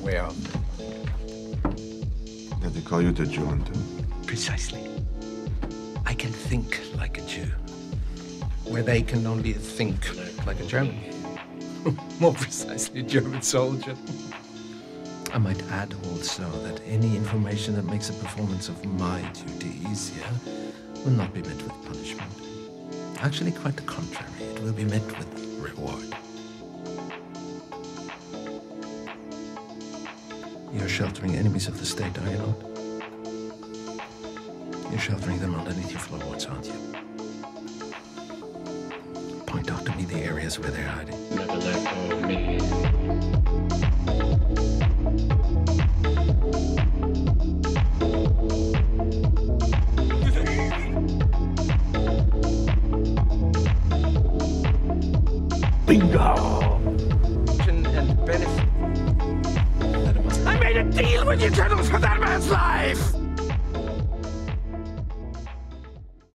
aware of. That they call you the Jew hunter? Precisely. I can think like a Jew, where they can only think like a German. More precisely, a German soldier. I might add also that any information that makes a performance of my duty easier will not be met with punishment. Actually, quite the contrary. It will be met with reward. You're sheltering enemies of the state, are you not? You're sheltering them underneath your floorboards, aren't you? Point out to me the areas where they're hiding. Never let go of me. Bingo! And benefit. I made a deal with you, Generals, for that man's life!